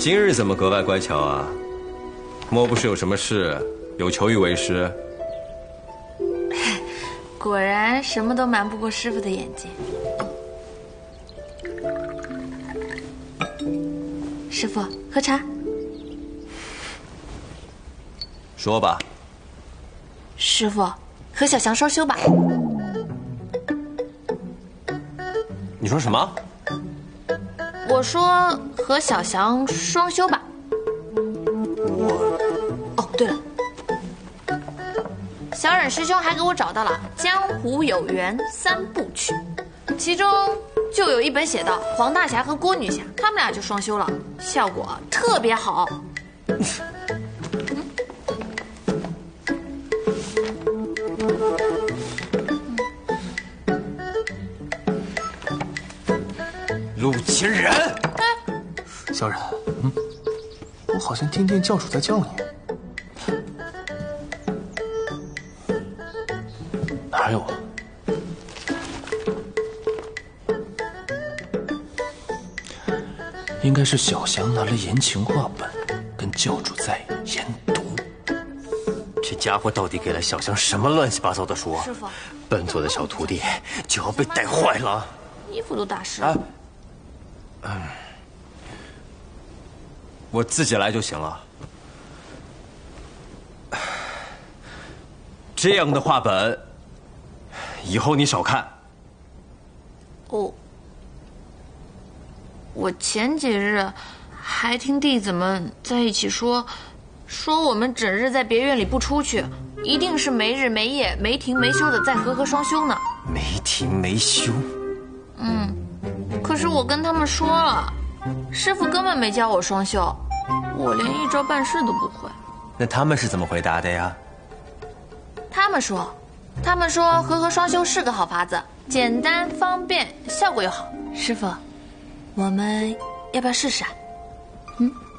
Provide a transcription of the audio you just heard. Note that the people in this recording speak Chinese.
今日怎么格外乖巧啊？莫不是有什么事，有求于为师？ 果然什么都瞒不过师傅的眼睛。师傅，喝茶。 说吧。 师傅，和小翔双修吧。 你说什么？ 我说和小翔双修吧。哦，对了，小忍师兄还给我找到了《江湖有缘三部曲》，其中就有一本写到黄大侠和郭女侠他们俩就双修了，效果特别好。 陆秦人， 小冉，我好像听见教主在叫你。哪有啊？应该是小翔拿了言情画本，跟教主在研读。 这家伙到底给了小翔什么乱七八糟的书啊？ 师傅， 笨拙的小徒弟就要被带坏了。 衣服都打湿了。 我自己来就行了。这样的画本，以后你少看。 哦，我前几日还听弟子们在一起说我们整日在别院里不出去，一定是没日没夜、没停没休的在和双修呢。 没停没休。 可是我跟他们说了，师傅根本没教我双修，我连一招半式都不会。 那他们是怎么回答的呀？ 他们说和双修是个好法子，简单方便，效果又好。师傅，我们要不要试试啊？